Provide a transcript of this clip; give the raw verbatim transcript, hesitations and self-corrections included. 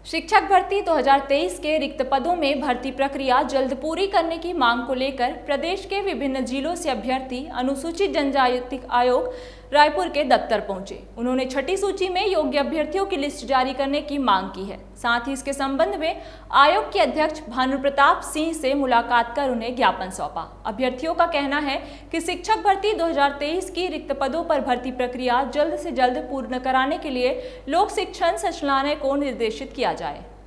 शिक्षक भर्ती दो हज़ार तेईस के रिक्त पदों में भर्ती प्रक्रिया जल्द पूरी करने की मांग को लेकर प्रदेश के विभिन्न जिलों से अभ्यर्थी अनुसूचित जनजाति आयोग रायपुर के दफ्तर पहुंचे। उन्होंने छठी सूची में योग्य अभ्यर्थियों की लिस्ट जारी करने की मांग की है। साथ ही इसके संबंध में आयोग के अध्यक्ष भानु प्रताप सिंह से मुलाकात कर उन्हें ज्ञापन सौंपा। अभ्यर्थियों का कहना है कि शिक्षक भर्ती दो हज़ार तेईस की रिक्त पदों पर भर्ती प्रक्रिया जल्द से जल्द पूर्ण कराने के लिए लोक शिक्षण संचालनालय को निर्देशित किया जाए।